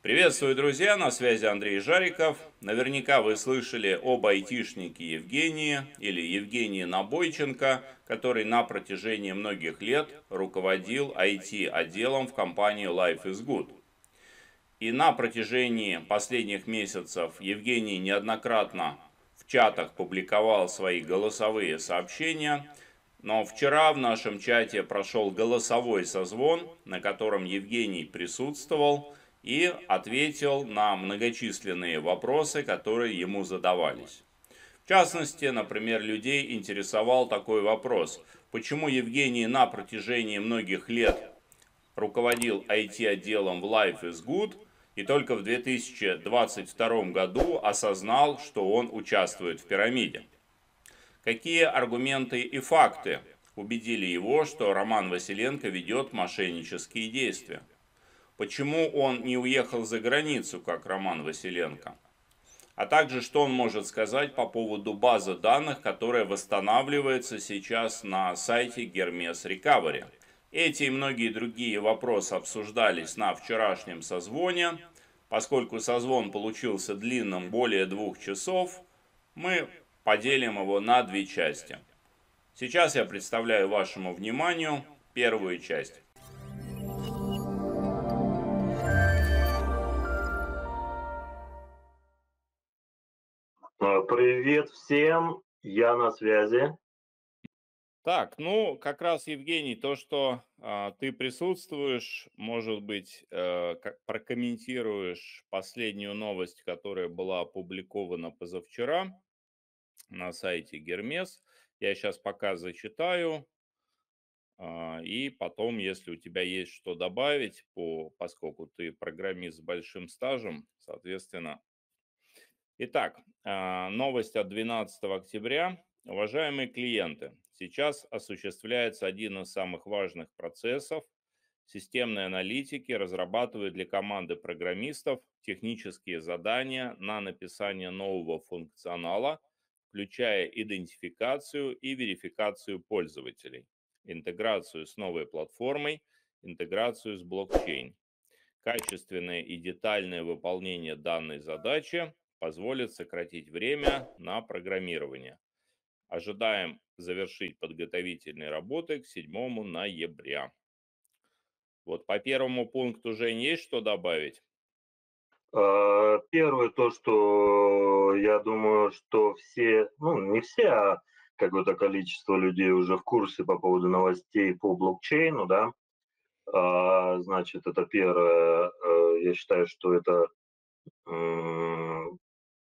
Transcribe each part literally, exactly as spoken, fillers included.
Приветствую, друзья! На связи Андрей Жариков. Наверняка вы слышали об айтишнике Евгении или Евгении Набойченко, который на протяжении многих лет руководил ай ти-отделом в компании Life is Good. И на протяжении последних месяцев Евгений неоднократно в чатах публиковал свои голосовые сообщения, но вчера в нашем чате прошел голосовой созвон, на котором Евгений присутствовал и ответил на многочисленные вопросы, которые ему задавались. В частности, например, людей интересовал такой вопрос: почему Евгений на протяжении многих лет руководил ай ти-отделом в Life is Good и только в две тысячи двадцать втором году осознал, что он участвует в пирамиде? Какие аргументы и факты убедили его, что Роман Василенко ведет мошеннические действия? Почему он не уехал за границу, как Роман Василенко? А также, что он может сказать по поводу базы данных, которая восстанавливается сейчас на сайте Hermes Recovery. Эти и многие другие вопросы обсуждались на вчерашнем созвоне. Поскольку созвон получился длинным более двух часов, мы поделим его на две части. Сейчас я представляю вашему вниманию первую часть. А, Привет всем, я на связи. Так, ну, как раз, Евгений, то, что а, ты присутствуешь, может быть, э, как прокомментируешь последнюю новость, которая была опубликована позавчера на сайте Гермес. Я сейчас пока зачитаю, а, и потом, если у тебя есть что добавить, по, поскольку ты программист с большим стажем, соответственно. Итак, а, новость от двенадцатого октября. Уважаемые клиенты, сейчас осуществляется один из самых важных процессов. Системные аналитики разрабатывают для команды программистов технические задания на написание нового функционала, включая идентификацию и верификацию пользователей, интеграцию с новой платформой, интеграцию с блокчейн. Качественное и детальное выполнение данной задачи позволит сократить время на программирование. Ожидаем завершить подготовительные работы к седьмому ноября. Вот по первому пункту, Жень, есть что добавить? А, Первое то, что я думаю, что все, ну не все, а какое-то количество людей уже в курсе по поводу новостей по блокчейну, да. А, Значит, это первое. Э, Я считаю, что это, м,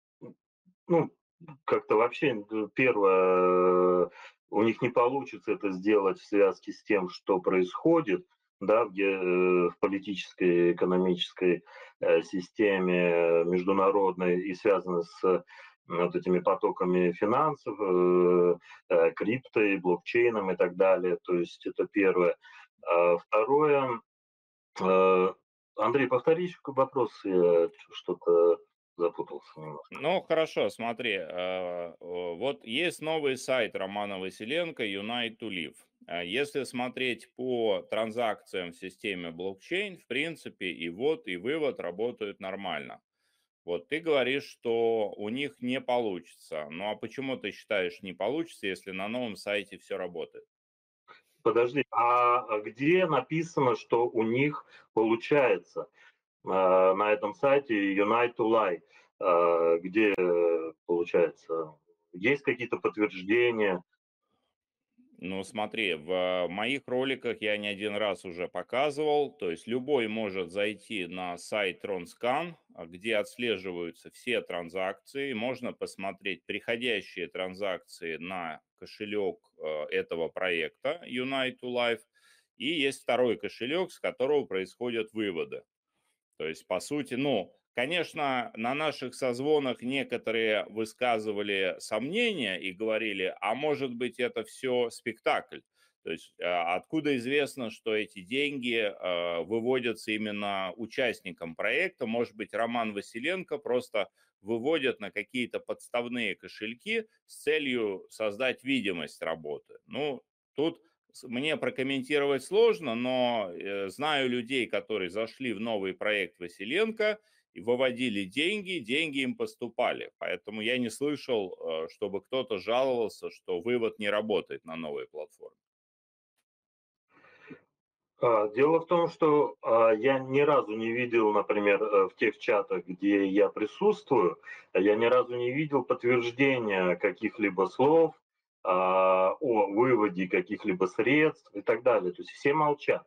ну, как-то вообще д первое, э, у них не получится это сделать в связке с тем, что происходит, да, где, э, в политической, экономической, э, системе международной и связано с, м, вот этими потоками финансов, э, э, криптой, блокчейном и так далее. То есть это первое. А второе, э, Андрей, повтори ещё вопрос, я что-то запутался немножко. Ну, хорошо, смотри, э, о, вот есть новый сайт Романа Василенко Unite to Live. А Если смотреть по транзакциям в системе блокчейн, в принципе, и ввод, и вывод работают нормально. Вот ты говоришь, что у них не получится. Ну а почему ты считаешь не получится, если на новом сайте все работает? Подожди, а а где написано, что у них получается, а, на этом сайте Unite to Lie? А, где, э, получается? Есть какие-то подтверждения? Ну, смотри, в моих роликах я не один раз уже показывал, то есть любой может зайти на сайт TronScan, а, где отслеживаются все транзакции, можно посмотреть приходящие транзакции на кошелек э, этого проекта Unite to Life, и есть второй кошелек, с которого происходят выводы. То есть, по сути, ну, конечно, на наших созвонах некоторые высказывали сомнения и говорили, а может быть, это все спектакль. То есть, а, откуда известно, что эти деньги а, выводятся именно участникам проекта? Может быть, Роман Василенко просто выводит на какие-то подставные кошельки с целью создать видимость работы. Ну, тут Мне прокомментировать сложно, но э, знаю людей, которые зашли в новый проект Василенко и выводили деньги, деньги им поступали. Поэтому я не слышал, э, чтобы кто-то жаловался, что вывод не работает на новой платформе. А, Дело в том, что а, я ни разу не видел, например, э, в тех чатах, где я присутствую, я ни разу не видел подтверждения каких-либо слов а, о выводе каких-либо средств и так далее. То есть все молчат.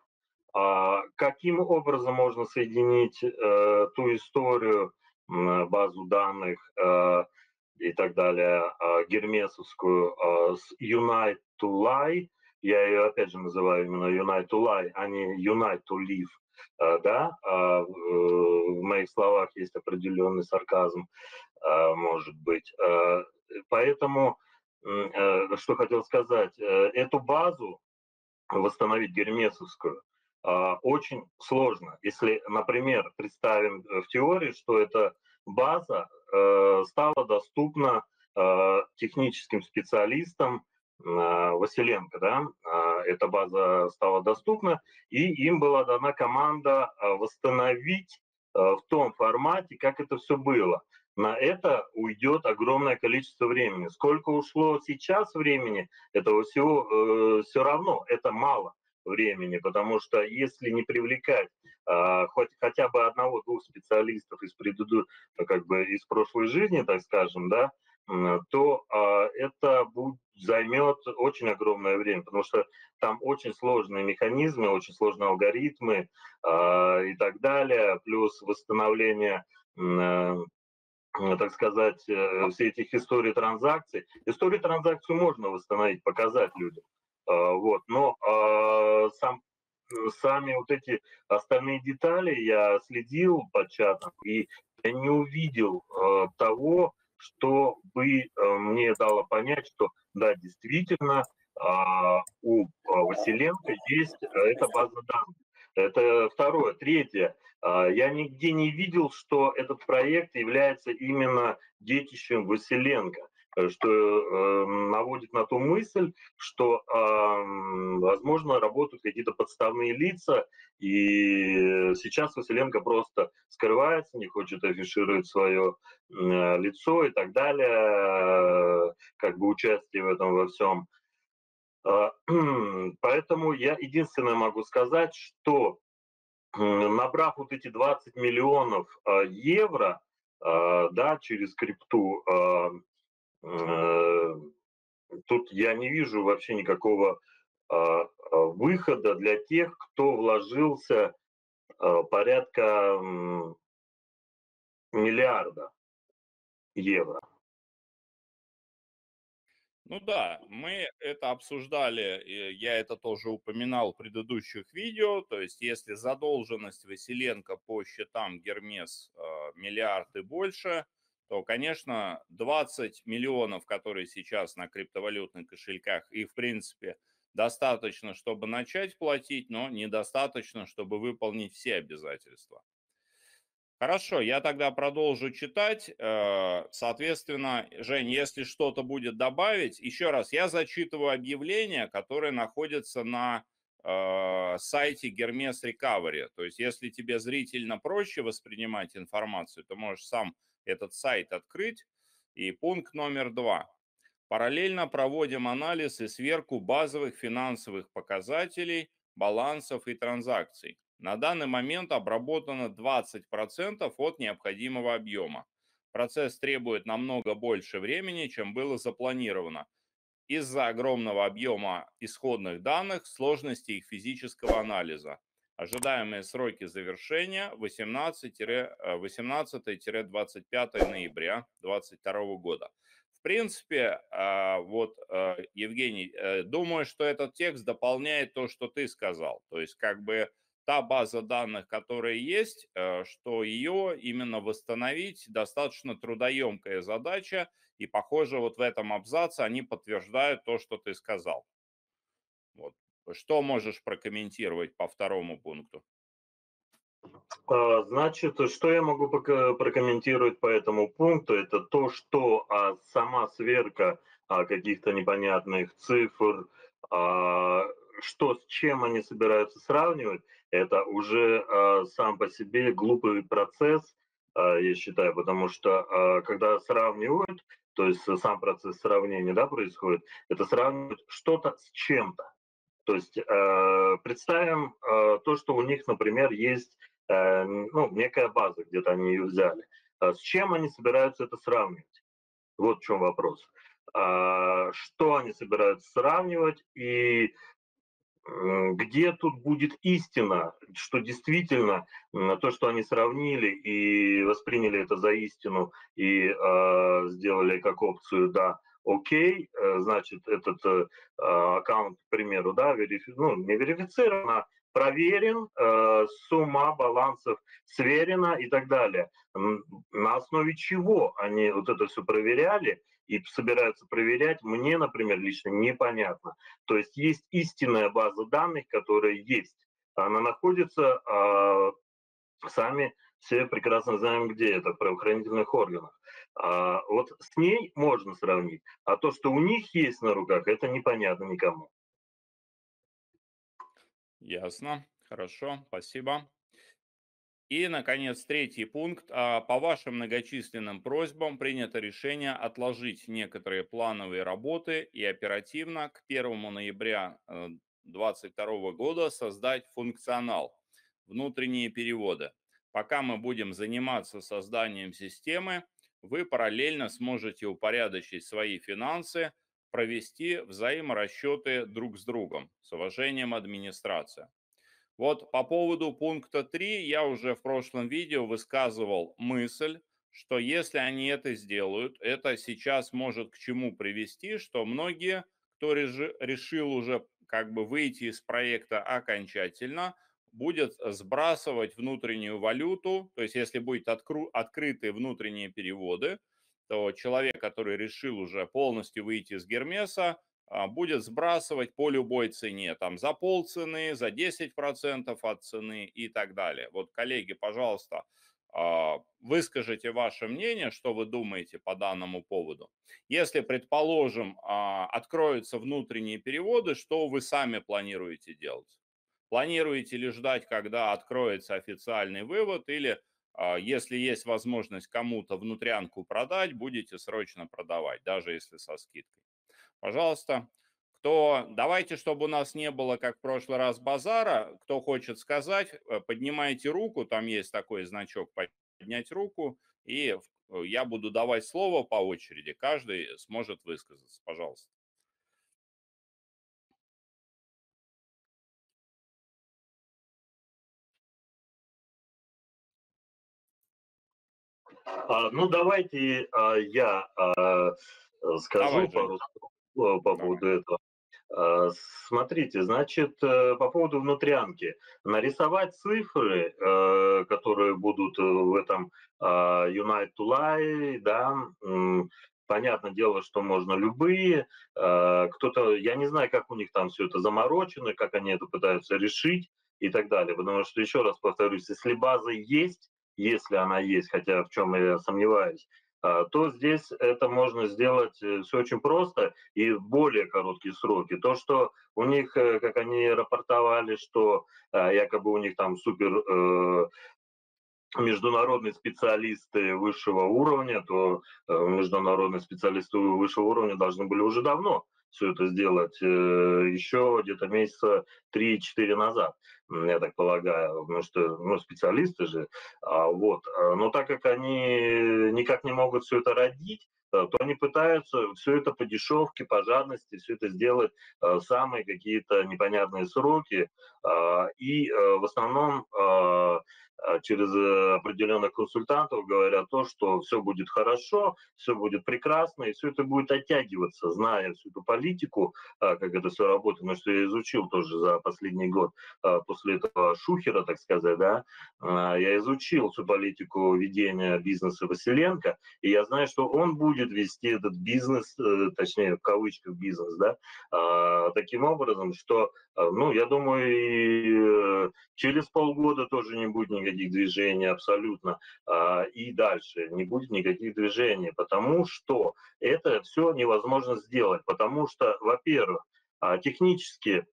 А каким образом можно соединить э, ту историю, м, базу данных э, и так далее, э, гермесовскую э, с Unite to Lie? Я ее опять же называю именно Unite to Lie, а не Unite to Live. Э, да, а, в, э, в моих словах есть определенный сарказм, э, может быть. Э, поэтому, э, что хотел сказать, э, эту базу восстановить гермесовскую, а, очень сложно. Если, например, представим в теории, что эта база э, стала доступна э, техническим специалистам э, Василенко, да, э, эта база стала доступна, и им была дана команда э, восстановить э, в том формате, как это все было. На это уйдет огромное количество времени. Сколько ушло сейчас времени, этого всего э, все равно, это мало времени, потому что если не привлекать э, хоть хотя бы одного-двух специалистов из предыдущей, как бы из прошлой жизни, так скажем, да, то э, это будет, займет очень огромное время, потому что там очень сложные механизмы, очень сложные алгоритмы э, и так далее, плюс восстановление э, так сказать, э, все этих историй транзакций. Историю транзакцию можно восстановить, показать людям. А, вот. Но а, сам, сами вот эти остальные детали я следил по чатам, и я не увидел а, того, что бы а, мне дало понять, что да, действительно, а, у а, Василенко есть а, эта база данных. Это второе. Третье. А, Я нигде не видел, что этот проект является именно детищем Василенко, э, что э, наводит на ту мысль, что, э, возможно, работают какие-то подставные лица, и сейчас Василенко просто скрывается, не хочет афишировать свое э, лицо и так далее, э, как бы участие в этом во всем. А, Поэтому я единственное могу сказать, что набрав вот эти двадцать миллионов э, евро, э, да, через крипту, э, э, тут я не вижу вообще никакого э, э, выхода для тех, кто вложился э, порядка м, миллиарда евро. Ну да, мы это обсуждали, и я это тоже упоминал в предыдущих видео. То есть, если задолженность Василенко по счетам Гермес э, миллиард и больше, то, конечно, двадцать миллионов, которые сейчас на криптовалютных кошельках, и, в принципе, достаточно, чтобы начать платить, но недостаточно, чтобы выполнить все обязательства. Хорошо, я тогда продолжу читать. Э, Соответственно, Жень, если что-то будет добавить, еще раз, я зачитываю объявление, которое находится на э, сайте Hermes Recovery. То есть, если тебе зрительно проще воспринимать информацию, ты можешь сам этот сайт открыть. И пункт номер два. Параллельно проводим анализ и сверку базовых финансовых показателей, балансов и транзакций. На данный момент обработано двадцать процентов от необходимого объема. Процесс требует намного больше времени, чем было запланировано, из-за огромного объема исходных данных, сложности их физического анализа. Ожидаемые сроки завершения восемнадцатое-двадцать пятое ноября две тысячи двадцать второго года. В принципе, а, вот, а, Евгений, э, думаю, что этот текст дополняет то, что ты сказал. То есть, как бы та база данных, которая есть, э, что ее именно восстановить достаточно трудоемкая задача, и, похоже, вот в этом абзаце они подтверждают то, что ты сказал. Вот. Что можешь прокомментировать по второму пункту? А, Значит, что я могу пока прокомментировать по этому пункту, это то, что а, сама сверка а, каких-то непонятных цифр, а, что с чем они собираются сравнивать, это уже э, сам по себе глупый процесс, э, я считаю, потому что э, когда сравнивают, то есть сам процесс сравнения, да, происходит, это сравнивают что-то с чем-то. То есть э, представим э, то, что у них, например, есть э, ну, некая база, где-то они ее взяли. А с чем они собираются это сравнивать? Вот в чем вопрос. А, что они собираются сравнивать и м, где тут будет истина, что действительно м, то, что они сравнили и восприняли это за истину и э, сделали как опцию, да, окей, э, значит, этот э, аккаунт, к примеру, да, верифи... ну, не верифицирован, а проверен, э, сумма балансов сверена и так далее. М, На основе чего они вот это все проверяли и собираются проверять, мне, например, лично непонятно. То есть есть истинная база данных, которая есть. Она находится, а, сами все прекрасно знаем, где это, в правоохранительных органах. А, вот с ней можно сравнить. А то, что у них есть на руках, это непонятно никому. Ясно. Хорошо. Спасибо. И, наконец, третий пункт. А, По вашим многочисленным просьбам принято решение отложить некоторые плановые работы и оперативно к первому ноября э, двадцать второго года создать функционал внутренние переводы. Пока мы будем заниматься созданием системы, вы параллельно сможете упорядочить свои финансы, провести взаиморасчеты друг с другом. С уважением, администрация. Вот по поводу пункта три я уже в прошлом видео высказывал мысль, что если они это сделают, это сейчас может к чему привести, что многие, кто режи- решил уже как бы выйти из проекта окончательно, будет сбрасывать внутреннюю валюту, то есть если будет откру- открыты внутренние переводы, то человек, который решил уже полностью выйти из Гермеса, а, будет сбрасывать по любой цене, там за полцены, за десять процентов от цены и так далее. Вот, коллеги, пожалуйста, а, выскажите ваше мнение, что вы думаете по данному поводу. Если, предположим, а, откроются внутренние переводы, что вы сами планируете делать? Планируете ли ждать, когда откроется официальный вывод, или а, если есть возможность кому-то внутрянку продать, будете срочно продавать, даже если со скидкой? Пожалуйста, кто, давайте, чтобы у нас не было, как в прошлый раз, базара, кто хочет сказать, э, поднимайте руку, там есть такой значок поднять руку, и э, я буду давать слово по очереди, каждый сможет высказаться, пожалуйста. А, ну, давайте а, я а, скажу Давай, Жень, пару слов по давай. поводу этого. А, Смотрите, значит, э, по поводу внутрянки. Нарисовать цифры, э, которые будут э, в этом а, Unite to Lie, да, м, понятное дело, что можно любые. А, Кто-то, я не знаю, как у них там все это заморочено, как они это пытаются решить и так далее. Потому что, еще раз повторюсь, если база есть, если она есть, хотя в чем я сомневаюсь, а, то здесь это можно сделать все очень просто и в более короткие сроки. То, что у них, э, как они рапортовали, что э, якобы у них там супер э, международные специалисты высшего уровня, то э, международные специалисты высшего уровня должны были уже давно все это сделать, э, еще где-то месяца три-четыре назад, я так полагаю, потому что ну, специалисты же. А, вот. Но так как они никак не могут все это родить, э, то они пытаются все это по дешевке, по жадности, все это сделать в самые какие-то непонятные сроки. А, и э, в основном а, а, через э, определенных консультантов говорят то, что все будет хорошо, все будет прекрасно, и все это будет оттягиваться, зная всю эту политику, а, как это все работает, потому что я изучил тоже за последний год а, после этого Шухера, так сказать, да, а, я изучил всю политику ведения бизнеса Василенко, и я знаю, что он будет вести этот бизнес, э, точнее, в кавычках бизнес, да, а, таким образом, что, а, ну, я думаю, и э, через полгода тоже не будет никаких движений абсолютно. А, и дальше не будет никаких движений, потому что это все невозможно сделать. Потому что, во-первых, а, технически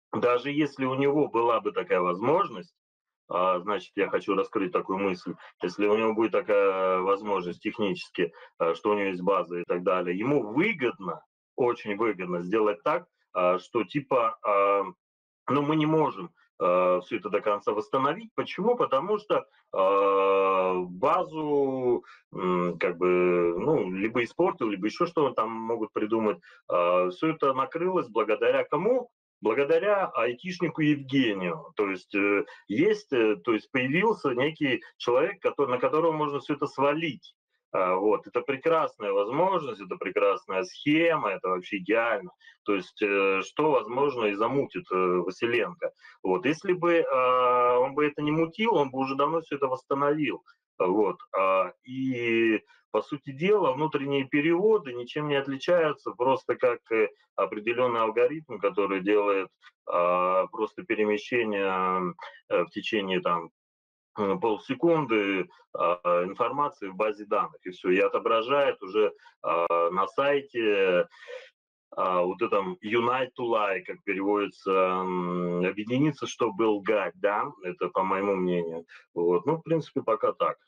даже если у него была бы такая возможность, а, значит, я хочу раскрыть такую мысль, если у него будет такая возможность технически, а, что у него есть база и так далее, ему выгодно, очень выгодно сделать так, а, что типа, а, ну, мы не можем э, все это до конца восстановить. Почему? Потому что э, базу, м, как бы, ну, либо испортил, либо еще что там могут придумать. Э, все это накрылось благодаря кому? Благодаря айтишнику Евгению. То есть э, есть, э, то есть появился некий человек, который, на которого можно все это свалить. А, Вот, это прекрасная возможность, это прекрасная схема, это вообще идеально. То есть, э, что, возможно, и замутит э, Василенко. Вот, если бы э, он бы это не мутил, он бы уже давно все это восстановил. Вот, а, и по сути дела, внутренние переводы ничем не отличаются, просто как э, определенный алгоритм, который делает а, просто перемещение э, в течение там э, полсекунды а, информации в базе данных, и все, и отображает уже а, на сайте а, вот этом unite to lie, как переводится, м, объединиться, чтобы лгать, да, это по моему мнению. Вот. Ну, в принципе, пока так.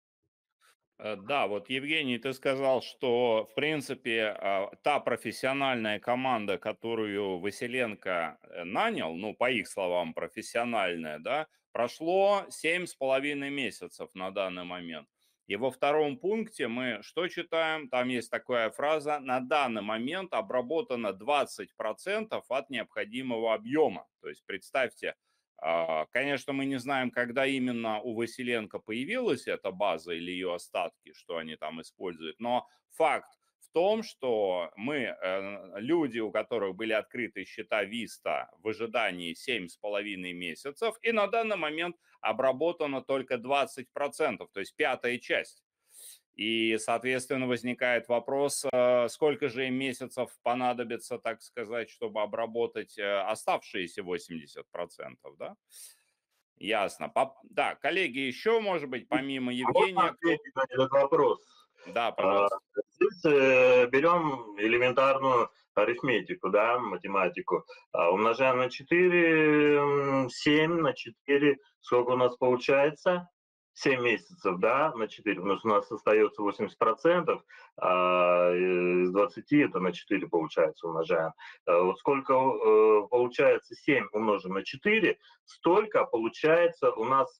Э, Да, вот, Евгений, ты сказал, что, в принципе, а, та профессиональная команда, которую Василенко э, нанял, ну, по их словам, профессиональная, да, прошло семь с половиной месяцев на данный момент. И во втором пункте мы что читаем? Там есть такая фраза: на данный момент обработано двадцать процентов от необходимого объема. То есть, представьте, а, конечно, мы не знаем, когда именно у Василенко появилась эта база или ее остатки, что они там используют, но факт в том, что мы, э, люди, у которых были открыты счета Виста в ожидании семь с половиной месяцев, и на данный момент обработано только двадцать процентов, то есть пятая часть. И, соответственно, возникает вопрос, э, сколько же им месяцев понадобится, так сказать, чтобы обработать э, оставшиеся восемьдесят процентов, да? Ясно. Поп- Да, коллеги, еще, может быть, помимо Можно Евгения, кто... ответить на этот вопрос? Да, А, пожалуйста. Здесь э, берем элементарную арифметику, да, математику. А, Умножаем на четыре, м, семь на четыре. Сколько у нас получается? Семь месяцев, да, на четыре. Потому что у нас остается восемьдесят процентов, а из двадцати это на четыре получается умножаем. А Вот сколько э, получается семь умножим на четыре, столько получается у нас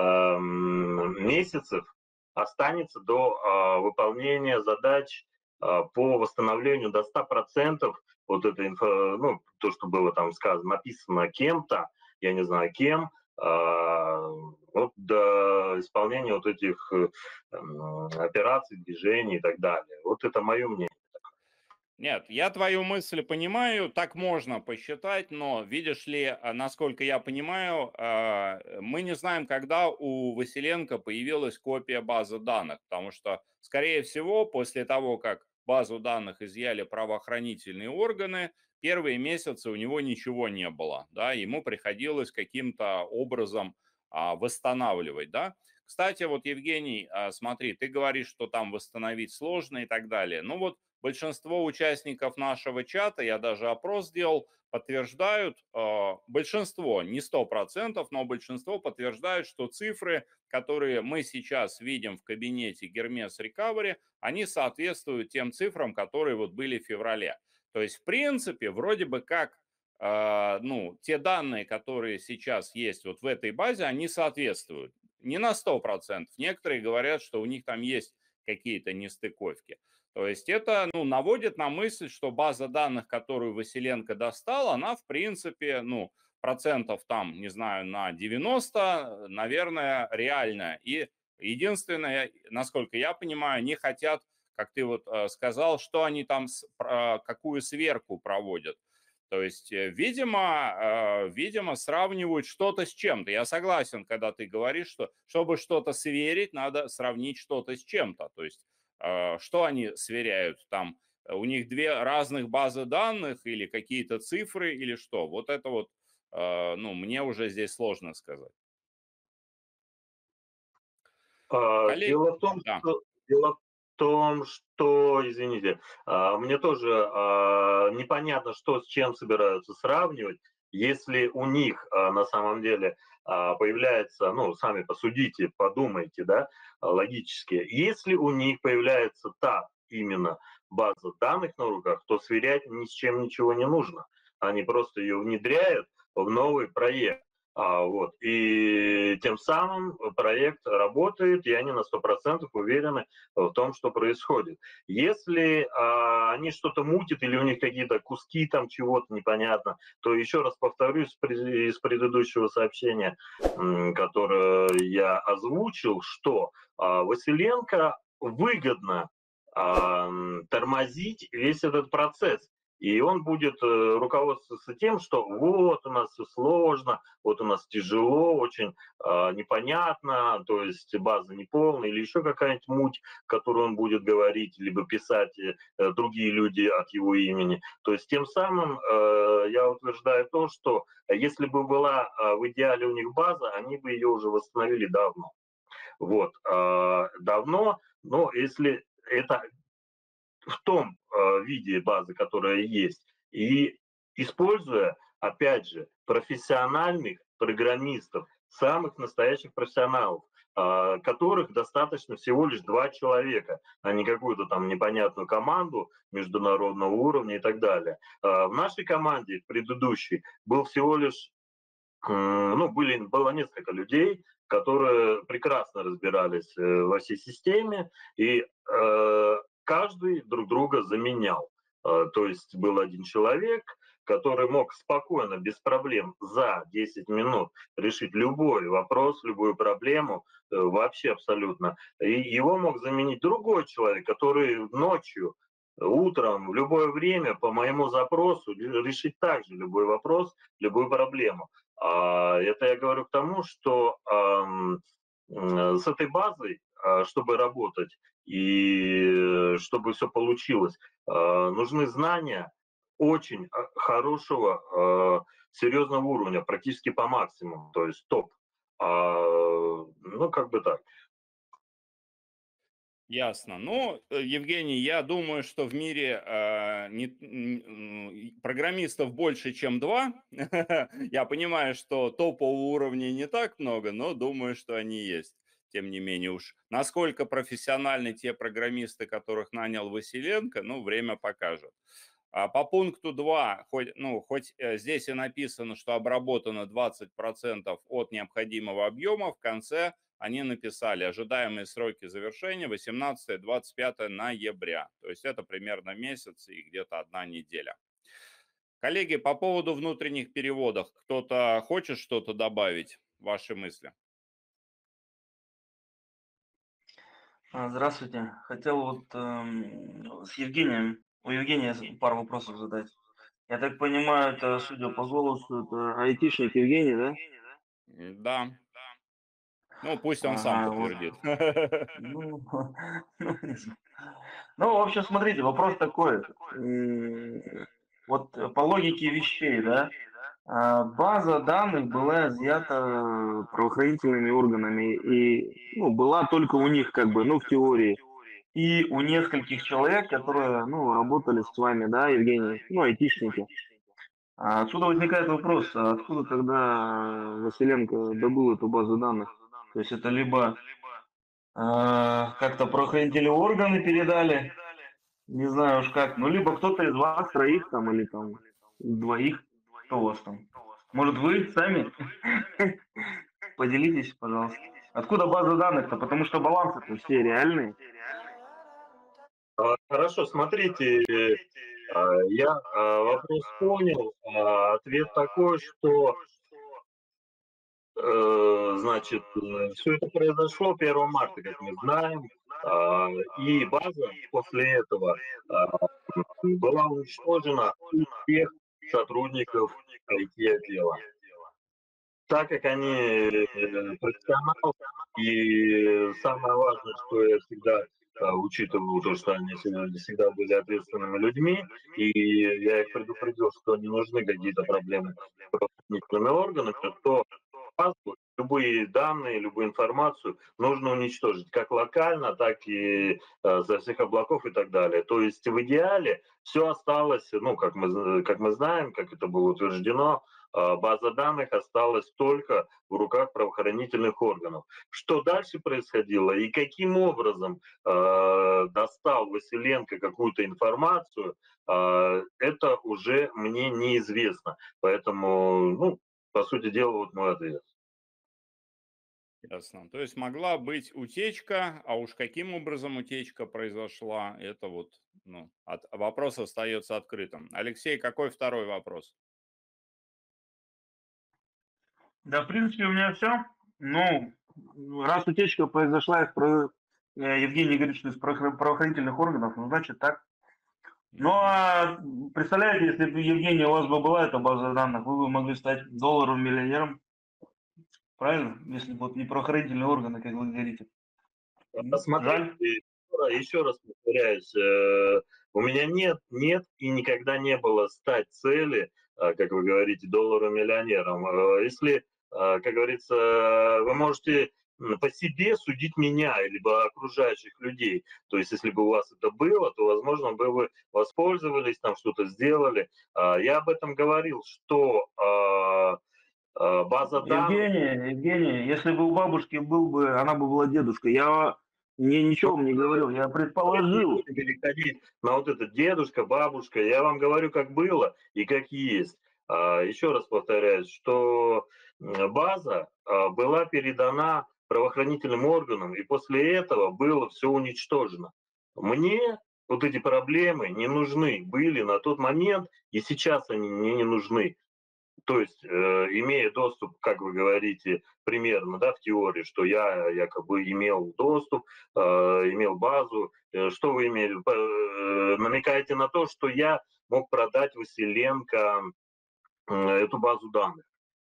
эм, месяцев останется до э, выполнения задач э, по восстановлению до ста процентов вот этой инфо, ну, то, что было там сказано, написано кем-то, я не знаю кем, э, вот до исполнения вот этих э, операций, движений и так далее. Вот это мое мнение. Нет, я твою мысль понимаю, так можно посчитать, но, видишь ли, а, насколько я понимаю, а, мы не знаем, когда у Василенко появилась копия базы данных, потому что, скорее всего, после того, как базу данных изъяли правоохранительные органы, первые месяцы у него ничего не было, да, ему приходилось каким-то образом а, восстанавливать, да. Кстати, вот, Евгений, а, смотри, ты говоришь, что там восстановить сложно и так далее. Ну вот, большинство участников нашего чата, я даже опрос сделал, подтверждают, э, большинство, не сто процентов, но большинство подтверждают, что цифры, которые мы сейчас видим в кабинете Hermes Recovery, они соответствуют тем цифрам, которые вот были в феврале. То есть, в принципе, вроде бы как, э, ну, те данные, которые сейчас есть вот в этой базе, они соответствуют. Не на сто процентов. Некоторые говорят, что у них там есть какие-то нестыковки. То есть это, ну, наводит на мысль, что база данных, которую Василенко достал, она, в принципе, ну, процентов там, не знаю, на девяносто, наверное, реальная. И единственное, насколько я понимаю, они хотят, как ты вот э, сказал, что они там, с- про- какую сверку проводят. То есть, э, видимо, э, видимо, сравнивают что-то с чем-то. Я согласен, когда ты говоришь, что чтобы что-то сверить, надо сравнить что-то с чем-то. То есть, э, что они сверяют там? У них две разных базы данных или какие-то цифры или что? Вот это вот, э, ну, мне уже здесь сложно сказать. А, Коллеги, Дело в том, да. что дело в том, что, извините, а, мне тоже а, непонятно, что с чем собираются сравнивать. Если у них а, на самом деле а, появляется, ну, сами посудите, подумайте, да, а, логически, если у них появляется та именно база данных на руках, то сверять ни с чем ничего не нужно. Они просто ее внедряют в новый проект. А, вот. И тем самым проект работает, и они на сто процентов уверены в том, что происходит. Если а, они что-то мутят или у них какие-то куски там чего-то непонятно, то еще раз повторюсь из предыдущего сообщения, которое я озвучил, что а, Василенко выгодно а, тормозить весь этот процесс. И он будет э, руководствоваться тем, что вот у нас все сложно, вот у нас тяжело, очень э, непонятно, то есть база неполная или еще какая-нибудь муть, которую он будет говорить, либо писать э, другие люди от его имени. То есть тем самым э, я утверждаю то, что если бы была э, в идеале у них база, они бы ее уже восстановили давно. Вот, э, давно, но если это в том э, виде базы, которая есть, и используя, опять же, профессиональных программистов, самых настоящих профессионалов, э, которых достаточно всего лишь два человека, а не какую-то там непонятную команду международного уровня и так далее. Э, в нашей команде, в предыдущей, был всего лишь, э, ну, были, было несколько людей, которые прекрасно разбирались э, во всей системе, и э, каждый друг друга заменял. Э, То есть был один человек, который мог спокойно, без проблем за десять минут решить любой вопрос, любую проблему, э, вообще абсолютно. И его мог заменить другой человек, который ночью, утром, в любое время по моему запросу решить также любой вопрос, любую проблему. А, Это я говорю к тому, что ам, м, с этой базой, а, чтобы работать и чтобы все получилось, а, нужны знания очень а, хорошего, а, серьезного уровня, практически по максимуму, то есть топ. А, Ну, как бы так. Ясно. Ну, э, Евгений, я думаю, что в мире э, не- м, м, программистов больше, чем два. Я понимаю, что топового уровня не так много, но думаю, что они есть. Тем не менее уж. Насколько профессиональны те программисты, которых нанял Василенко, ну, время покажет. А по пункту два, хоть, ну, хоть э, здесь и написано, что обработано двадцать процентов от необходимого объема, в конце они написали ожидаемые сроки завершения восемнадцатое-двадцать пятое ноября. То есть это примерно месяц и где-то одна неделя. Коллеги, по поводу внутренних переводов, кто-то хочет что-то добавить? Ваши мысли? А, Здравствуйте. Хотел вот эм, с Евгением, у Евгения с- пару вопросов задать. Я так понимаю, это, судя по голосу, это айтишник Евгений, да? М, Да. Ну, пусть он сам Ага, вот. подтвердит. Ну, ну, не знаю. Ну, в общем, смотрите, вопрос такой. М, Вот э, по логике вещей, да, а, база данных была изъята правоохранительными органами и, ну, была только у них, как бы, ну, в теории. И у нескольких человек, которые, ну, работали с вами, да, Евгений, ну, айтишники. А отсюда возникает вопрос, а откуда тогда Василенко добыл эту базу данных? То есть это либо а, как-то правоохранительные органы передали, не знаю уж как, ну, либо кто-то из вас троих там или там двоих, кто у вас там? Может, вы сами? Поделитесь, пожалуйста. Откуда база данных-то? Потому что балансы-то все реальные. А, Хорошо, смотрите, а, я а, вопрос понял. А, Ответ такой, что Э, значит, все это произошло первого марта, как мы знаем, а, и база после этого а, была уничтожена у всех сотрудников I T-отдела. Так как они э, профессионалы, и самое важное, что я всегда а, учитывал, то, что они всегда всегда были ответственными людьми, и я их предупредил, что не нужны какие-то проблемы с правоохранительными органами, то базу, любые данные, любую информацию нужно уничтожить, как локально, так и э, со всех облаков и так далее. То есть в идеале все осталось, ну, как мы, как мы знаем, как это было утверждено, э, база данных осталась только в руках правоохранительных органов. Что дальше происходило и каким образом э, достал Василенко какую-то информацию, э, это уже мне неизвестно. Поэтому, ну, по сути дела, вот мой ответ. Ясно. То есть могла быть утечка, а уж каким образом утечка произошла, это вот, ну, от, вопрос остается открытым. Алексей, какой второй вопрос? Да, в принципе, у меня все. Ну, раз утечка произошла из про... э, Евгений говорит, что из правоохран- правоохранительных органов, ну, значит так. Ну, Мгм. а представляете, если бы, Евгений, у вас бы была эта база данных, вы бы могли стать долларовым миллионером, правильно? Если бы вот не правоохранительные органы, как вы говорите. А М, Смотрите, Жаль. еще раз повторяюсь, э, у меня нет, нет и никогда не было стать цели, э, как вы говорите, долларовым миллионером. Э, Если, э, как говорится, вы можете м, по себе судить меня, либо окружающих людей. То есть, если бы у вас это было, то, возможно, бы вы воспользовались, там что-то сделали. А, Я об этом говорил, что а, а, база данных. Евгений, Евгений, если бы у бабушки был бы, она бы была дедушкой, я не, ничего вам не говорил, я Давайте не предположил. будем переходить на вот это дедушка, бабушка. Я вам говорю, как было и как есть. А, Еще раз повторяюсь, что м, база а, была передана правоохранительным органам, и после этого было все уничтожено. Мне вот эти проблемы не нужны были на тот момент, и сейчас они мне не нужны. То есть, э, имея доступ, как вы говорите, примерно, да, в теории, что я якобы имел доступ, э, имел базу, э, что вы имели, э, намекаете на то, что я мог продать Василенко э, эту базу данных.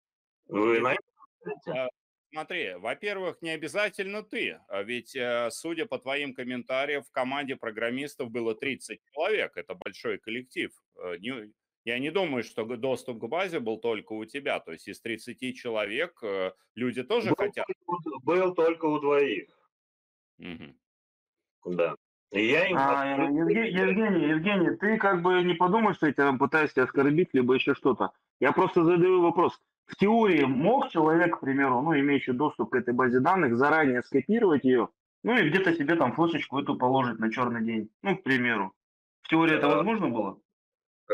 Вы Не на то, это смотрите? а, смотри, во-первых, не обязательно ты, а ведь, э, судя по твоим комментариям, в команде программистов было тридцать человек, это большой коллектив. Э, не- Я не думаю, что г- доступ к базе был только у тебя, то есть из тридцати человек э, люди тоже Был, хотят. только у- был только у двоих, Мгм. да. И я им А, абсолютно Евге- доверяю. Евгений, Евгений, ты как бы не подумай, что я тебя пытаюсь тебя оскорбить, либо еще что-то. Я просто задаю вопрос. В теории мог человек, к примеру, ну, имеющий доступ к этой базе данных, заранее скопировать ее, ну и где-то себе там флешечку эту положить на черный день, ну, к примеру. В теории это Э, возможно было? Э,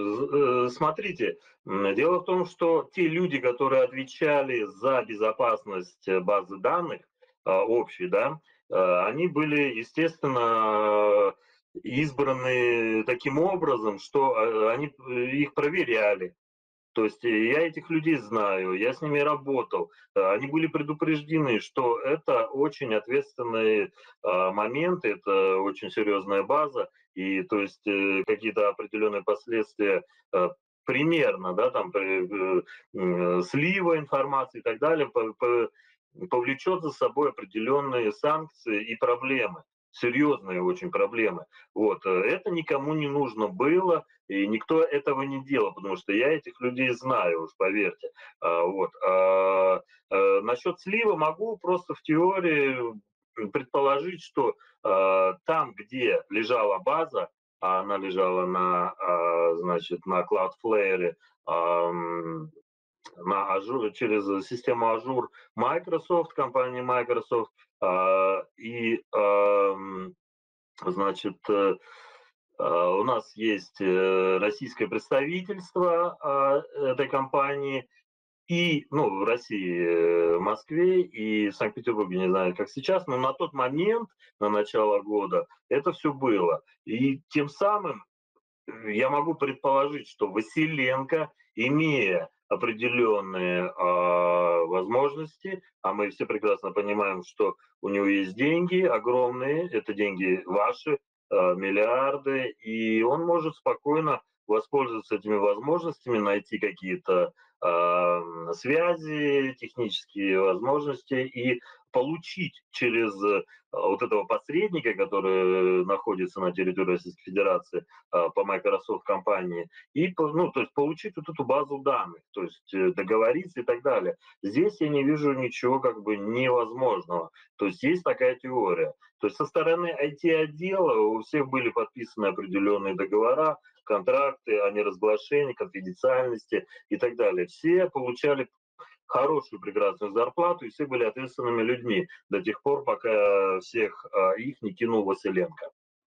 э, Смотрите, м, дело в том, что те люди, которые отвечали за безопасность э, базы данных а, общей, да, э, они были, естественно, избраны таким образом, что э, они э, их проверяли. То есть э, я этих людей знаю, я с ними работал. Э, Они были предупреждены, что это очень ответственные а, моменты, это очень серьезная база, и то есть э, какие-то определенные последствия э, примерно, да, там при- э, э, слива информации и так далее по- по- повлечет за собой определенные санкции и проблемы, серьезные очень проблемы. Вот. э, Это никому не нужно было, и никто этого не делал, потому что я этих людей знаю, уж поверьте. А, вот. А, а, насчет слива могу просто в теории предположить, что а, там, где лежала база, а она лежала на, а, значит, на Cloudflare, а, на Azure, через систему Azure Microsoft, компании Microsoft, а, и, а, значит, э, а, у нас есть э, российское представительство а, этой компании, и, ну, в России, э, в Москве и в Санкт-Петербурге, не знаю, как сейчас, но на тот момент, на начало года, это все было. И тем самым я могу предположить, что Василенко, имея определенные а, возможности, а мы все прекрасно понимаем, что у него есть деньги огромные, это деньги ваши, а, миллиарды, и он может спокойно воспользоваться этими возможностями, найти какие-то а, связи, технические возможности и получить через вот этого посредника, который находится на территории Российской Федерации по Microsoft компании, и, ну, то есть получить вот эту базу данных, то есть договориться и так далее. Здесь я не вижу ничего как бы невозможного. То есть есть такая теория. То есть со стороны ай ти-отдела у всех были подписаны определенные договора, контракты о неразглашении, конфиденциальности и так далее. Все получали хорошую, прекрасную зарплату, и все были ответственными людьми до тех пор, пока всех а, их не кинул Василенко.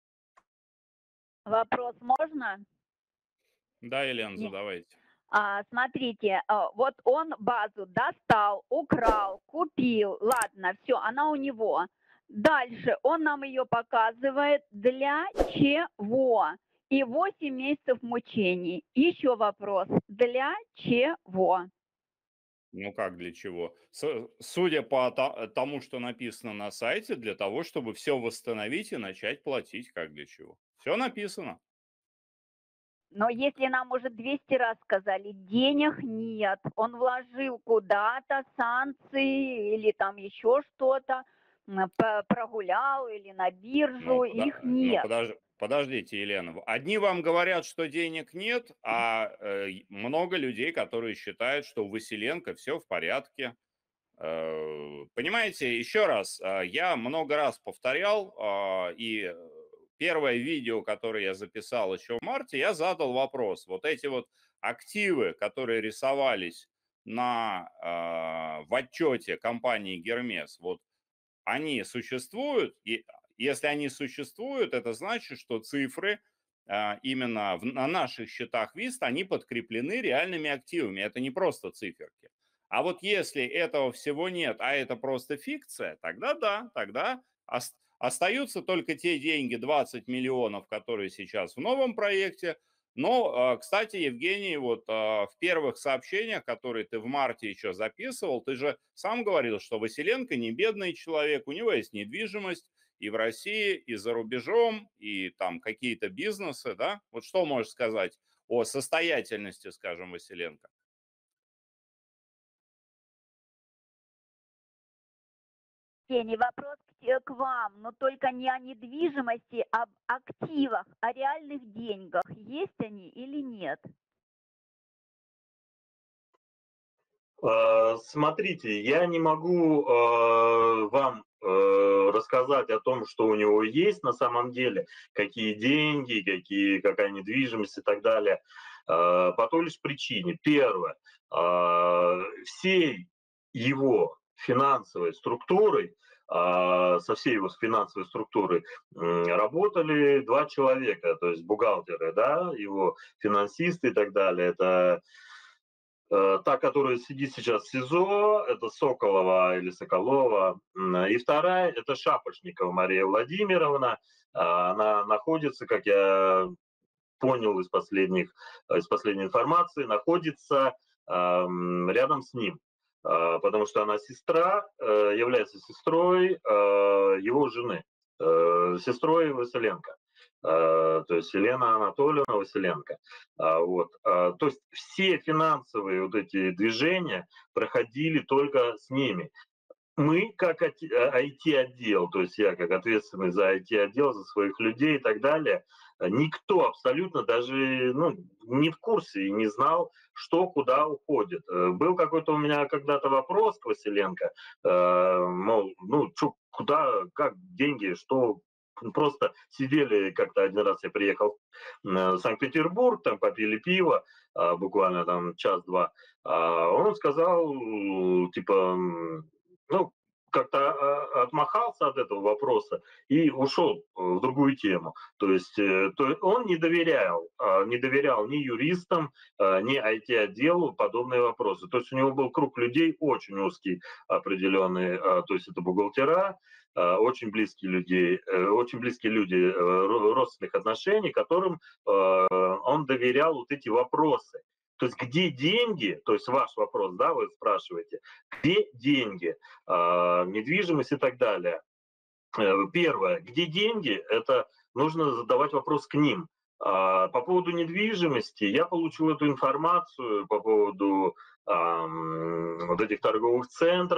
Вопрос можно? Да, Елена, задавайте. А, смотрите, вот он базу достал, украл, купил, ладно, все, она у него. Дальше он нам ее показывает, для чего? И восемь месяцев мучений. Еще вопрос, для чего? Ну как для чего? С- Судя по та- тому, что написано на сайте, для того, чтобы все восстановить и начать платить, как для чего. Все написано. Но если нам уже двести раз сказали, денег нет, он вложил куда-то санкции или там еще что-то, м, п- прогулял или на биржу, Ну, пода- их ну, нет. подож- подождите, Елена. Одни вам говорят, что денег нет, а э, и много людей, которые считают, что у Василенко все в порядке. Э, Понимаете, еще раз, э, я много раз повторял, э, и первое видео, которое я записал еще в марте, я задал вопрос. Вот эти вот активы, которые рисовались на, э, в отчете компании Гермес, вот они существуют, и если они существуют, это значит, что цифры а, именно в- на наших счетах ВИСТ, они подкреплены реальными активами. Это не просто циферки. А вот если этого всего нет, а это просто фикция, тогда да, тогда ос- остаются только те деньги, двадцать миллионов, которые сейчас в новом проекте. Но, а, кстати, Евгений, вот а, в первых сообщениях, которые ты в марте еще записывал, ты же сам говорил, что Василенко не бедный человек, у него есть недвижимость и в России, и за рубежом, и там какие-то бизнесы, да? Вот что можешь сказать о состоятельности, скажем, Василенко? Евгений, вопрос к, те- к вам, но только не о недвижимости, а об активах, о реальных деньгах. Есть они или нет? Э, Смотрите, я не могу э, вам э, рассказать о том, что у него есть на самом деле, какие деньги, какие, какая недвижимость и так далее, э, по той лишь причине. Первое, э, всей его финансовой структурой, э, со всей его финансовой структурой м, работали два человека, то есть бухгалтеры, да, его финансисты и так далее. Это Э, та, которая сидит сейчас в СИЗО, это Соколова или Соколова. М, И вторая, это Шапошникова Мария Владимировна. А, Она находится, как я понял из, последних, из последней информации, находится ам, рядом с ним. А, Потому что она сестра, э, является сестрой э, его жены, э, сестрой Василенко. Э, То есть Елена Анатольевна Василенко. А, Вот. А, То есть все финансовые вот эти движения проходили только с ними. Мы, как ай ти-отдел, то есть я как ответственный за ай ти-отдел, за своих людей и так далее, никто абсолютно даже ну, не в курсе и не знал, что куда уходит. Э, Был какой-то у меня когда-то вопрос к Василенко, э, мол, ну, чё, куда, как деньги, что просто сидели как-то один раз я приехал э, в Санкт-Петербург, там попили пиво, а, буквально там час-два. А Он сказал, типа, ну, как-то а, отмахался от этого вопроса и ушел в другую тему. То есть э, то он не доверял, а, не доверял ни юристам, а, ни ай ти-отделу подобные вопросы. То есть у него был круг людей очень узкий, определенный, а, то есть это бухгалтера, а, очень близкие люди, э, очень близкие люди э, ро- родственных отношений, которым э, он доверял вот эти вопросы. То есть где деньги, то есть ваш вопрос, да, вы спрашиваете, где деньги, а, недвижимость и так далее. Э, Первое, где деньги, это нужно задавать вопрос к ним. А, По поводу недвижимости я получил эту информацию по поводу ам, вот этих торговых центров.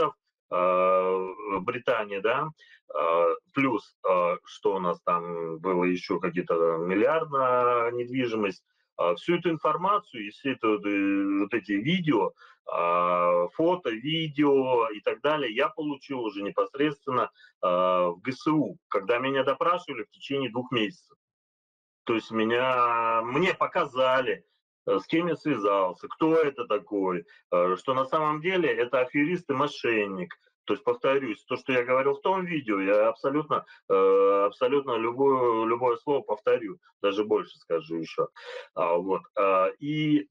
Британии, да, плюс, что у нас там было еще, какие-то миллиардная недвижимость. Всю эту информацию и все это, вот эти видео, фото, видео и так далее я получил уже непосредственно в ГСУ, когда меня допрашивали в течение двух месяцев. То есть меня, мне показали, с кем я связался, кто это такой, что на самом деле это аферист и мошенник. То есть, повторюсь, то, что я говорил в том видео, я абсолютно, абсолютно любое, любое слово повторю, даже больше скажу еще. Вот. И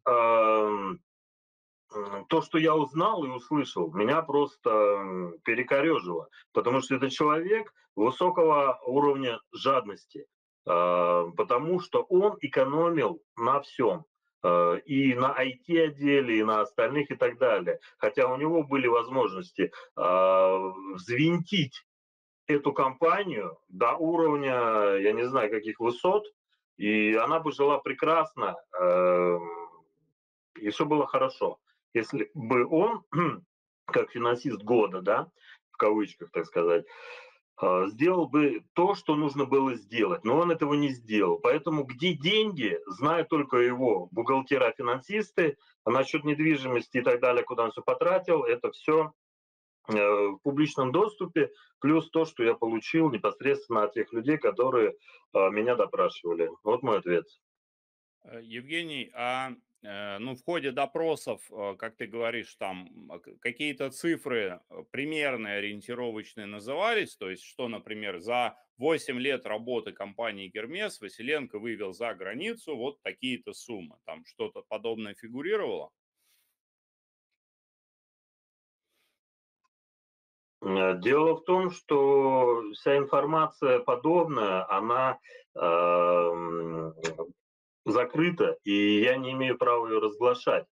то, что я узнал и услышал, меня просто перекорежило, потому что это человек высокого уровня жадности, потому что он экономил на всем. И на ай ти-отделе, и на остальных, и так далее. Хотя у него были возможности взвинтить эту компанию до уровня, я не знаю, каких высот, и она бы жила прекрасно, и все было хорошо. Если бы он, как финансист года, да, в кавычках, так сказать, сделал бы то, что нужно было сделать, но он этого не сделал. Поэтому где деньги, знают только его бухгалтера, финансисты, а насчет недвижимости и так далее, куда он все потратил, это все в публичном доступе, плюс то, что я получил непосредственно от тех людей, которые меня допрашивали. Вот мой ответ. Евгений, а ну, в ходе допросов, как ты говоришь, там какие-то цифры примерные, ориентировочные назывались, то есть что, например, за восемь лет работы компании Гермес Василенко вывел за границу вот такие-то суммы, там что-то подобное фигурировало? Дело в том, что вся информация подобная, она э, закрыта, и я не имею права ее разглашать.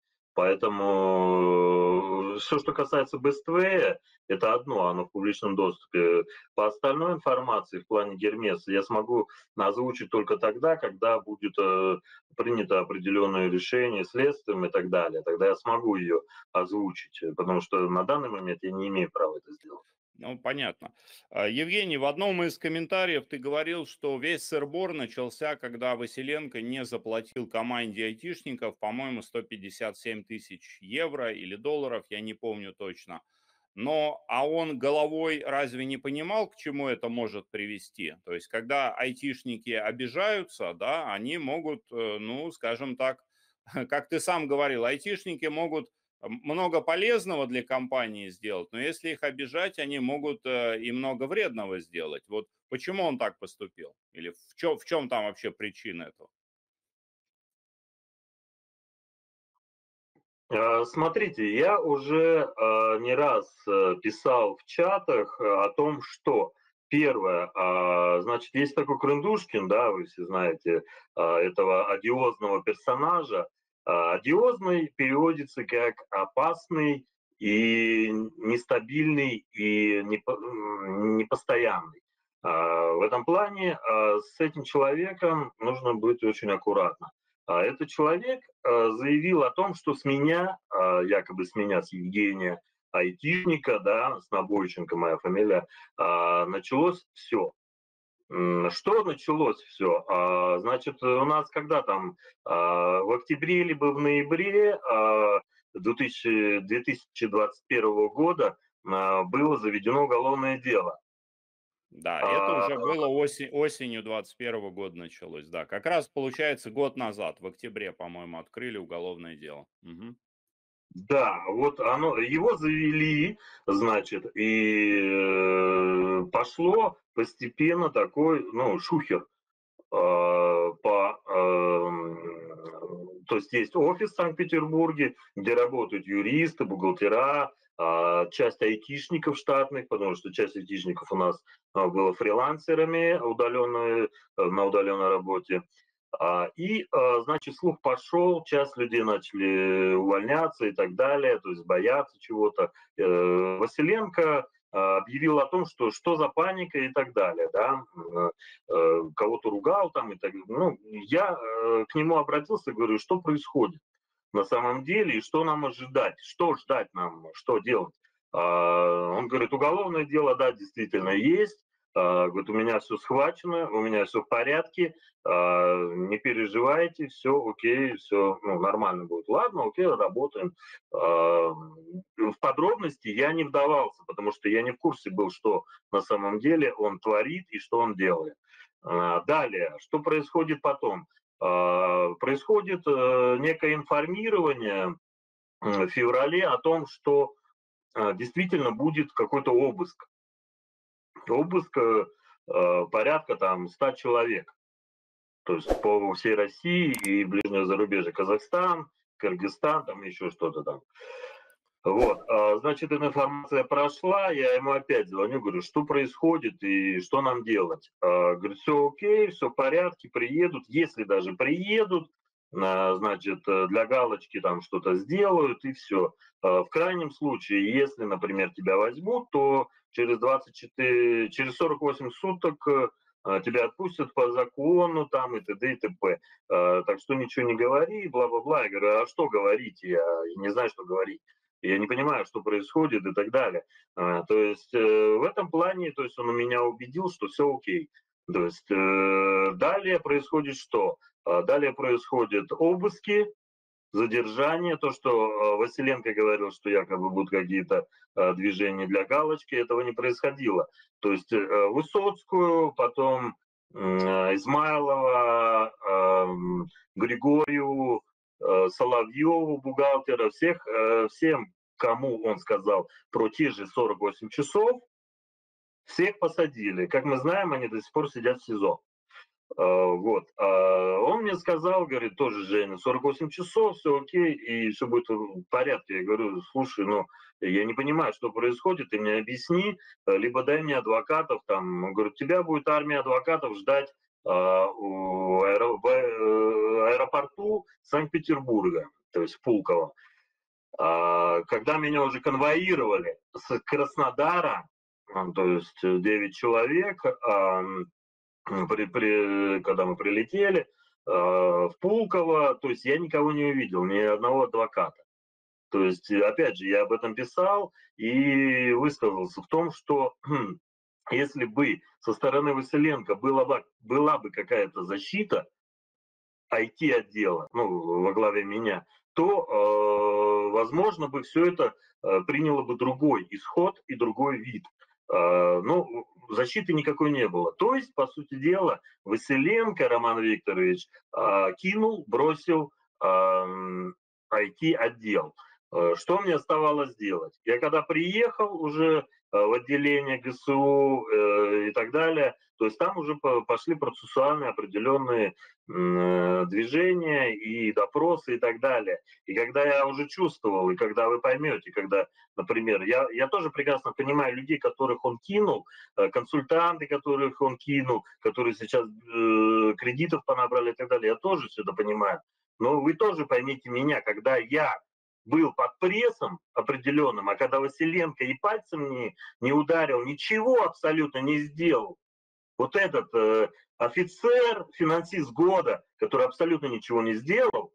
Поэтому все, что касается Бествея, это одно, оно в публичном доступе. По остальной информации в плане Гермеса я смогу озвучить только тогда, когда будет э, принято определенное решение следствием и так далее. Тогда я смогу ее озвучить, потому что на данный момент я не имею права это сделать. Ну, понятно. Евгений, в одном из комментариев ты говорил, что весь сыр-бор начался, когда Василенко не заплатил команде айтишников, по-моему, сто пятьдесят семь тысяч евро или долларов, я не помню точно. Но, а он головой разве не понимал, к чему это может привести? То есть, когда айтишники обижаются, да, они могут, ну, скажем так, как ты сам говорил, айтишники могут много полезного для компании сделать, но если их обижать, они могут и много вредного сделать. Вот почему он так поступил? Или в чем, в чем там вообще причина этого? Смотрите, я уже не раз писал в чатах о том, что первое, значит, есть такой Крындушкин, да, вы все знаете, этого одиозного персонажа. Одиозный переводится как опасный и нестабильный и непостоянный. В этом плане с этим человеком нужно быть очень аккуратно. Этот человек заявил о том, что с меня, якобы с меня, с Евгения айтишника, да, с Набойченко моя фамилия, началось все. Что началось все? Значит, у нас когда там в октябре либо в ноябре две тысячи двадцать первого года было заведено уголовное дело. Да, это уже было осень, осенью двадцать первого года началось, да. Как раз, получается, год назад, в октябре, по-моему, открыли уголовное дело. Угу. Да, вот оно, его завели, значит, и э, пошло постепенно такой, ну, шухер. Э, по, э, то есть есть офис в Санкт-Петербурге, где работают юристы, бухгалтера, э, часть айтишников штатных, потому что часть айтишников у нас э, была фрилансерами удаленные, э, на удаленной работе. И, значит, слух пошел, часть людей начали увольняться и так далее, то есть бояться чего-то. Василенко объявил о том, что что за паника и так далее, да, кого-то ругал там и так далее. Ну, я к нему обратился, говорю, что происходит на самом деле и что нам ожидать, что ждать нам, что делать. А, Он говорит, уголовное дело, да, действительно есть. А, Говорит, у меня все схвачено, у меня все в порядке, а, не переживайте, все окей, все ну, нормально будет. Ладно, окей, работаем. А, В подробности я не вдавался, потому что я не в курсе был, что на самом деле он творит и что он делает. А, Далее, что происходит потом? А, Происходит э, некое информирование м, в феврале о том, что а, действительно будет какой-то обыск. Обыск э, э, порядка там ста человек. То есть по всей России и ближнее зарубежье. Казахстан, Кыргызстан, там еще что-то там. Вот, а, значит, эта информация прошла, я ему опять звоню, говорю, что происходит и что нам делать. А, Говорит, все окей, все в порядке, приедут, если даже приедут, а, значит, э, для галочки там что-то сделают и все. В крайнем случае, если, например, тебя возьмут, то через двадцать четыре, через сорок восемь суток э, а, тебя отпустят по закону там и т.д. и т.п. А, Так что ничего не говори, бла-бла-бла. Я говорю, а что говорить? Я не знаю, что говорить. Я не понимаю, что происходит и так далее. А, то есть э, в этом плане, то есть он меня убедил, что все окей. То есть э, далее происходит что? А, Далее происходят обыски, задержание, то, что э, Василенко говорил, что якобы будут какие-то э, движения для галочки, этого не происходило. То есть э, Высоцкую, потом э, Измайлова, э, Григорию, э, Соловьеву, бухгалтера, всех, э, всем, кому он сказал про те же сорок восемь часов, всех посадили. Как мы знаем, они до сих пор сидят в СИЗО. А, Вот. А Он мне сказал, говорит, тоже, Женя, сорок восемь часов, все окей, и все будет в порядке. Я говорю, слушай, ну, я не понимаю, что происходит, ты мне объясни, либо дай мне адвокатов, там, он говорит, тебя будет армия адвокатов ждать а, у аэро- в э, аэропорту Санкт-Петербурга, то есть в Пулково. А, Когда меня уже конвоировали с Краснодара, а, то есть девять человек, а, при, при, когда мы прилетели, э, в Пулково, то есть я никого не увидел, ни одного адвоката. То есть, опять же, я об этом писал и высказался в том, что если бы со стороны Василенко была бы, была бы какая-то защита ай ти-отдела, ну, во главе меня, то, э, возможно, бы все это э, приняло бы другой исход и другой вид. Э, ну, защиты никакой не было. То есть, по сути дела, Василенко Роман Викторович э, кинул, бросил э, ай ти-отдел. Э, Что мне оставалось делать? Я когда приехал уже э, в отделение гэ эс у э, и так далее, то есть там уже пошли процессуальные определенные э, движения и допросы и так далее. И когда я уже чувствовал, и когда вы поймете, когда, например, я, я тоже прекрасно понимаю людей, которых он кинул, э, консультанты, которых он кинул, которые сейчас э, кредитов понабрали и так далее, я тоже все это понимаю. Но вы тоже поймите меня, когда я был под прессом определенным, а когда Василенко и пальцем не, не ударил, ничего абсолютно не сделал, вот этот э, офицер, финансист года, который абсолютно ничего не сделал,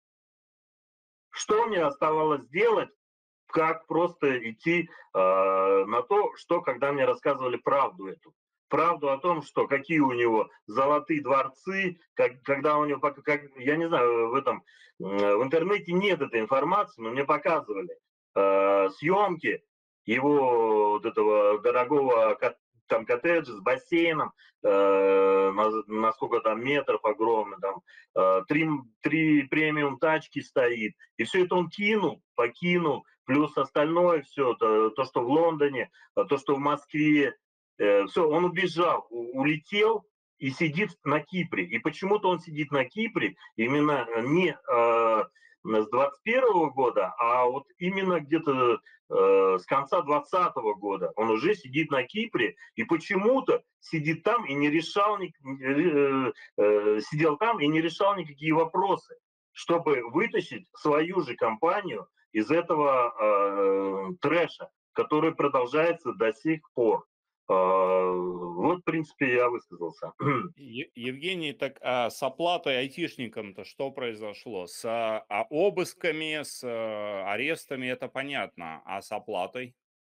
что мне оставалось делать, как просто идти э, на то, что когда мне рассказывали правду эту. Правду о том, что какие у него золотые дворцы, как, когда у него, как, я не знаю, в этом, э, в интернете нет этой информации, но мне показывали э, съемки его вот этого дорогого там коттеджа с бассейном, э, на, на сколько там метров огромный, там э, три, три премиум тачки стоит, и все это он кинул, покинул, плюс остальное все, то, то что в Лондоне, то, что в Москве, э, все, он убежал, у, улетел и сидит на Кипре. И почему-то он сидит на Кипре именно не э, с двадцать первого года, а вот именно где-то э, с конца двадцатого года. Он уже сидит на Кипре и почему-то сидит там и не решал, э, э, сидел там и не решал никакие вопросы, чтобы вытащить свою же компанию из этого э, трэша, который продолжается до сих пор. Э, вот, в принципе, я высказался. Е- Евгений, так а с оплатой айтишникам-то что произошло? С а, а обысками, с а, арестами это понятно, а с оплатой?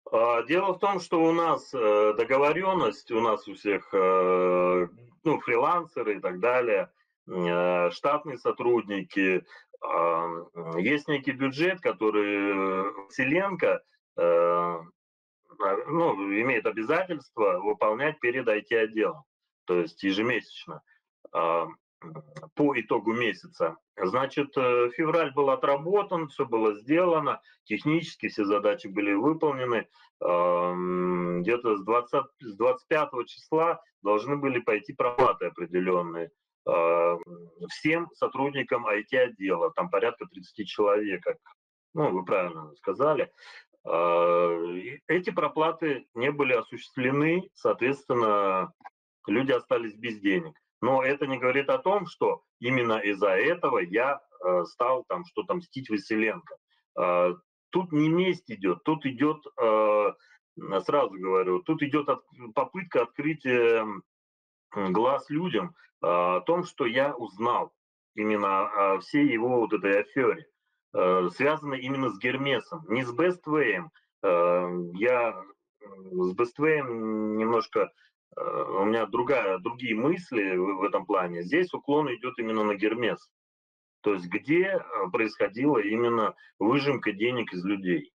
А, Дело в том, что у нас э, договоренность, у нас у всех, э, ну, фрилансеры и так далее, э, штатные сотрудники, а, м, есть некий бюджет, который Василенко, э, а, ну, имеет обязательство выполнять перед I T-отделом, то есть ежемесячно. А, по итогу месяца. Значит, э, февраль был отработан, все было сделано, технически все задачи были выполнены. Ам, Где-то с двадцатого, с двадцать пятого числа должны были пойти проплаты определенные а, всем сотрудникам I T-отдела, там порядка тридцать человек, как, ну, вы правильно сказали. А, и Эти проплаты не были осуществлены, соответственно, люди остались без денег. Но это не говорит о том, что именно из-за этого я э, стал там что-то мстить Василенко. Э, Тут не месть идет, тут идет, э, сразу говорю, тут идет от, попытка открытия глаз людям э, о том, что я узнал именно о всей его вот этой афере, э, связанной именно с Гермесом, не с Бествеем. Э, я с Бествеем немножко, э, у меня другая, другие мысли в, в этом плане. Здесь уклон идет именно на Гермес, то есть где э, происходила именно выжимка денег из людей.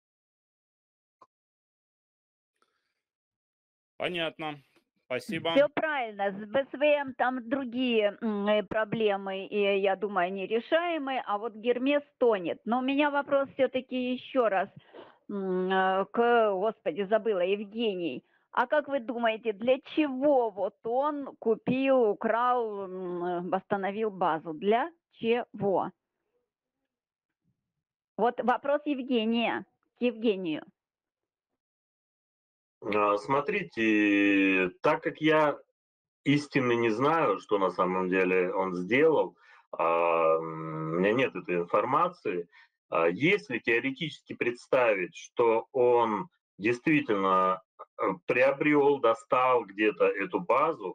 Понятно. Спасибо. Все правильно, с Б С В М там другие м, э, проблемы, и я думаю, нерешаемые, а вот Гермес тонет. Но у меня вопрос все-таки еще раз м, э, к, господи, забыла, Евгений. А как вы думаете, для чего вот он купил, украл, м, э, восстановил базу? Для чего? Вот вопрос Евгения к Евгению. А, Смотрите, так как я истинно не знаю, что на самом деле он сделал, а, м, у меня нет этой информации. А, Если теоретически представить, что он действительно э, приобрел, достал где-то эту базу,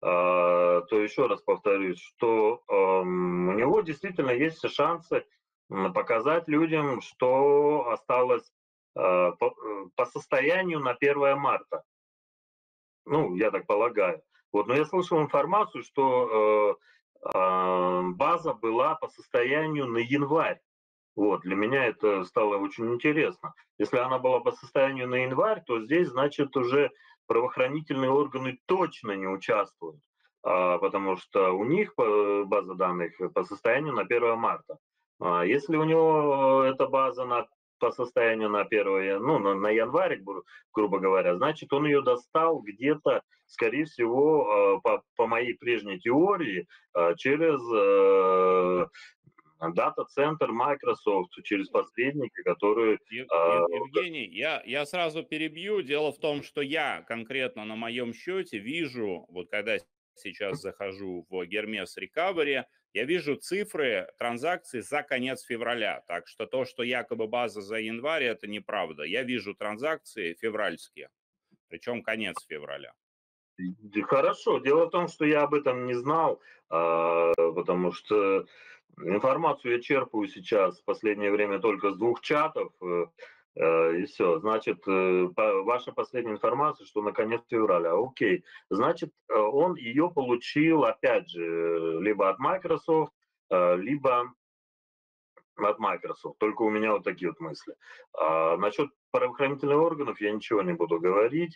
а, то еще раз повторюсь, что ам, у него действительно есть все шансы м, показать людям, что осталось а, по, э, по состоянию на первое марта. Ну, я так полагаю. Вот, но я слышал информацию, что э, а, база была по состоянию на январь. Вот, для меня это стало очень интересно. Если она была по состоянию на январь, то здесь, значит, уже правоохранительные органы точно не участвуют, а, потому что у них по- база данных по состоянию на первое марта. А если у него эта база на, по состоянию на первое, ну, на, на январь, гру- грубо говоря, значит, он ее достал где-то, скорее всего, э, по, по моей прежней теории, э, через э, дата-центр Microsoft, через посредника, которые... Ев- э, Ев- Евгений, я, я сразу перебью. Дело в том, что я конкретно на моем счете вижу, вот когда сейчас захожу в Hermes Recovery, я вижу цифры транзакций за конец февраля. Так что то, что якобы база за январь, это неправда. Я вижу транзакции февральские, причем конец февраля. Хорошо. Дело в том, что я об этом не знал, а, потому что информацию я черпаю сейчас в последнее время только с двух чатов, э, э, и все. Значит, э, по- ваша последняя информация, что на конец февраля. Окей. Значит, э, он ее получил, опять же, э, либо от Microsoft, э, либо от Microsoft. Только у меня вот такие вот мысли. А насчет правоохранительных органов я ничего не буду говорить.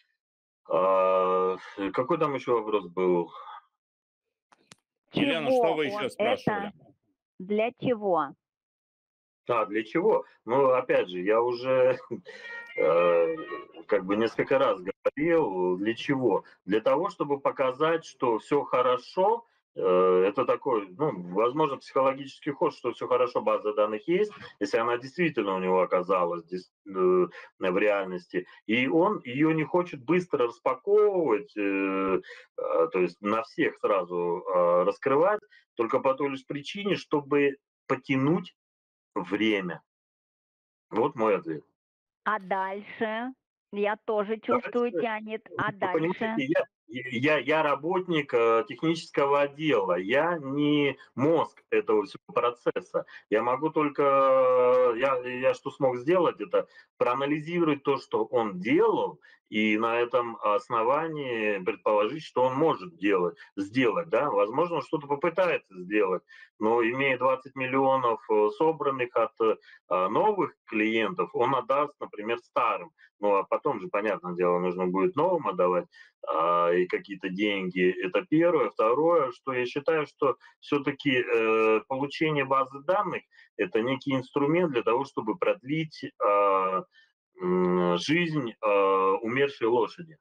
А, какой там еще вопрос был? Елена, что Чего вы еще он спрашивали? это? Для чего? А, для чего? Ну, опять же, я уже э, как бы несколько раз говорил, для чего? Для того, чтобы показать, что все хорошо, э, это такой, ну, возможно, психологический ход, что все хорошо, база данных есть, если она действительно у него оказалась дес- э, в реальности, и он ее не хочет быстро распаковывать, э, э, то есть на всех сразу э, раскрывать, только по той лишь причине, чтобы потянуть время. Вот мой ответ. А дальше? Я тоже чувствую, Дальше, тянет. А вы понимаете, дальше? я, я, я работник э, технического отдела, я не мозг этого всего процесса. Я могу только, э, я, я что смог сделать, это проанализировать то, что он делал, и на этом основании предположить, что он может делать, сделать. Да? Возможно, он что-то попытается сделать, но имея двадцать миллионов э, собранных от э, новых клиентов, он отдаст, например, старым. Ну а потом же, понятное дело, нужно будет новым отдавать а, и какие-то деньги. Это первое. Второе, что я считаю, что все-таки э, получение базы данных – это некий инструмент для того, чтобы продлить э, жизнь э, умершей лошади.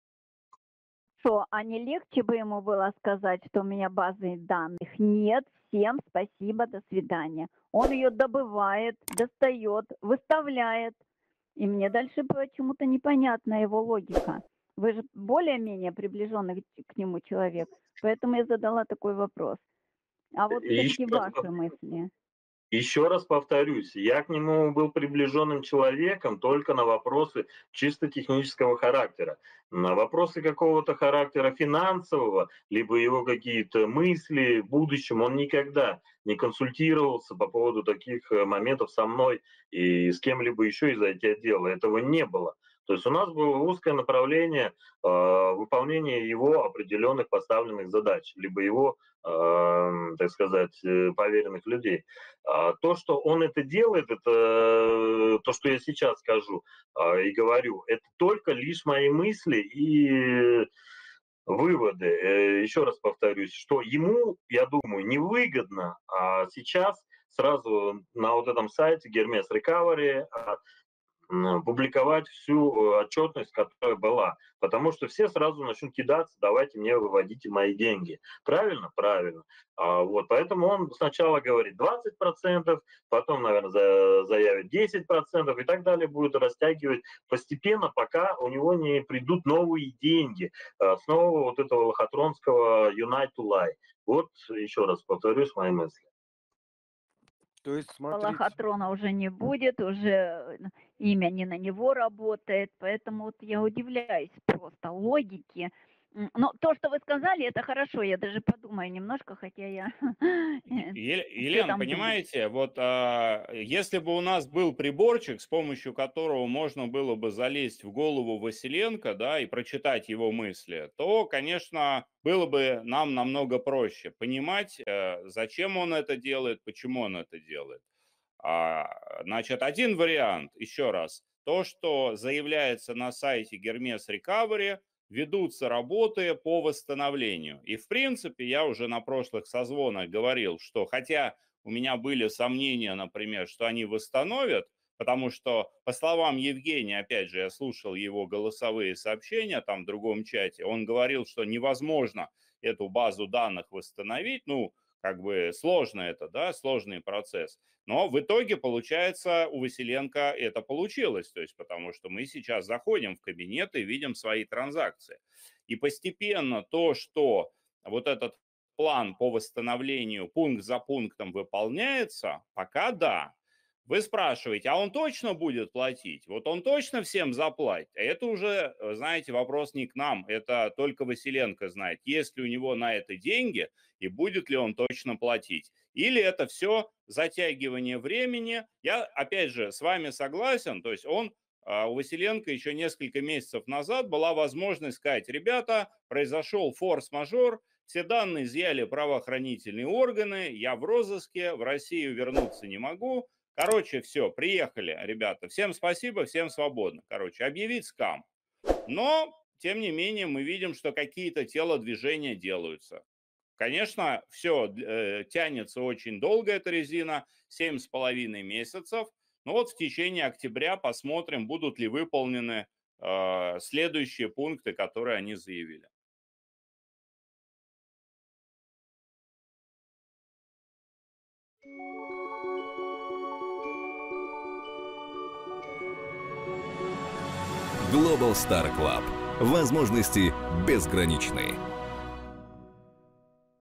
Что, а не легче бы ему было сказать, что у меня базы данных нет, всем спасибо, до свидания. Он ее добывает, достает, выставляет. И мне дальше почему-то непонятна его логика. Вы же более-менее приближенный к нему человек, поэтому я задала такой вопрос. А вот все-таки ваши мысли. Еще раз повторюсь, я к нему был приближенным человеком только на вопросы чисто технического характера. На вопросы какого-то характера финансового, либо его какие-то мысли в будущем, он никогда не консультировался по поводу таких моментов со мной и с кем-либо еще из ай ти-отдела. Этого не было. То есть у нас было узкое направление э, выполнения его определенных поставленных задач, либо его, э, так сказать, поверенных людей. А то, что он это делает, это то, что я сейчас скажу э, и говорю, это только лишь мои мысли и выводы. Э, еще раз повторюсь, что ему, я думаю, невыгодно а сейчас сразу на вот этом сайте Hermes Recovery публиковать всю отчетность, которая была. Потому что все сразу начнут кидаться, давайте мне выводите мои деньги. Правильно? Правильно. А вот, поэтому он сначала говорит двадцать процентов, потом, наверное, заявит десять процентов и так далее, будет растягивать постепенно, пока у него не придут новые деньги. Снова вот этого лохотронского Unite to Lie. Вот еще раз повторюсь мои мысли. То есть, смотрите. Лохотрона уже не будет, уже имя не на него работает, поэтому вот я удивляюсь просто логике. Но то, что вы сказали, это хорошо, я даже подумаю немножко, хотя я... Елена, понимаете, вот а, если бы у нас был приборчик, с помощью которого можно было бы залезть в голову Василенко, да, и прочитать его мысли, то, конечно, было бы нам намного проще понимать, зачем он это делает, почему он это делает. А, значит, один вариант, еще раз, то, что заявляется на сайте Hermes Recovery, ведутся работы по восстановлению. И, в принципе, я уже на прошлых созвонах говорил, что хотя у меня были сомнения, например, что они восстановят, потому что, по словам Евгения, опять же, я слушал его голосовые сообщения там в другом чате, он говорил, что невозможно эту базу данных восстановить, ну, как бы сложно это, да, сложный процесс. Но в итоге, получается, у Василенко это получилось, то есть потому что мы сейчас заходим в кабинет и видим свои транзакции. И постепенно то, что вот этот план по восстановлению пункт за пунктом выполняется, пока да. Вы спрашиваете, а он точно будет платить? Вот он точно всем заплатит? А это уже, знаете, вопрос не к нам, это только Василенко знает, есть ли у него на это деньги и будет ли он точно платить. Или это все затягивание времени. Я, опять же, с вами согласен, то есть он, у Василенко еще несколько месяцев назад была возможность сказать, ребята, произошел форс-мажор, все данные изъяли правоохранительные органы, я в розыске, в Россию вернуться не могу. Короче, все, приехали, ребята. Всем спасибо, всем свободно. Короче, объявить скам. Но, тем не менее, мы видим, что какие-то телодвижения делаются. Конечно, все э, тянется очень долго, эта резина, семь с половиной месяцев. Но вот в течение октября посмотрим, будут ли выполнены э, следующие пункты, которые они заявили. Global Star Club. Возможности безграничны.